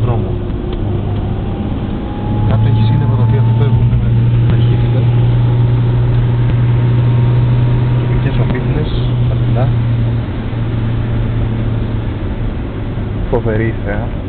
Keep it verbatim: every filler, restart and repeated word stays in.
δρόμο. Κάποια έχει σύννεφα τα οποία φεύγουν με ταχύτητα. Τοπικές ομίχλες, απειλά. Φοβερή ιδέα.